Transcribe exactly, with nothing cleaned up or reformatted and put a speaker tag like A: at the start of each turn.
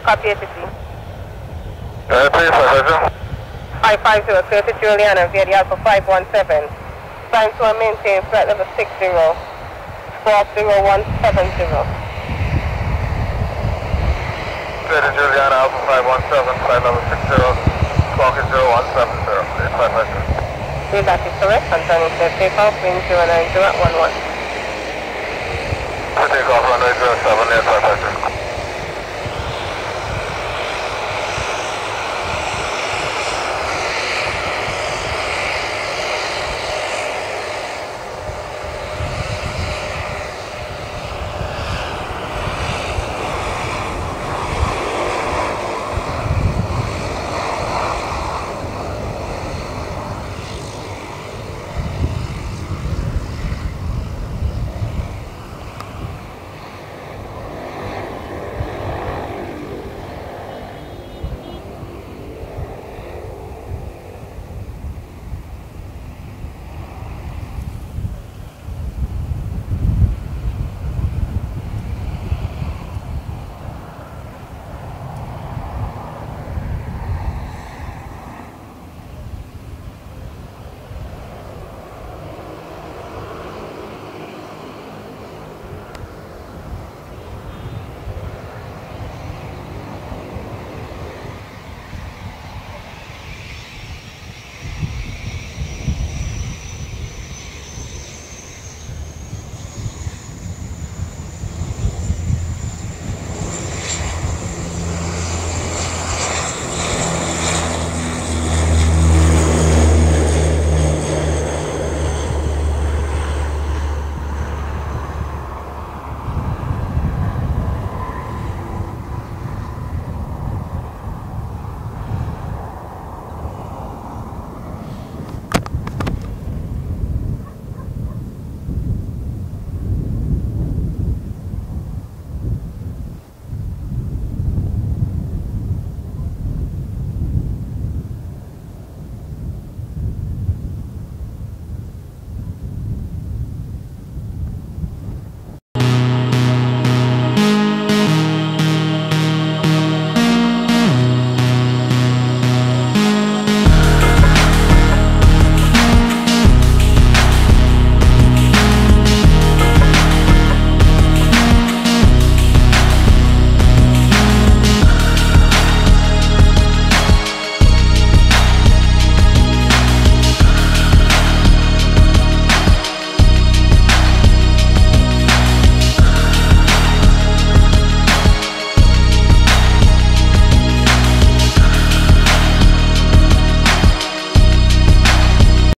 A: Copy A T C.
B: Uh, please, five five zero.
A: five five zero, clear to Juliana via the Alpha five one seven. Time to maintain flight level six zero. Squawk zero one seven zero.
B: Clear to Juliana Alpha five one seven, flight level six zero. Squawk is zero one seven zero. Clear, five five zero.
A: Clear, that is correct. Confirming clear takeoff, wind zero nine zero at one one.
B: Clear takeoff, runway zero seven, near five.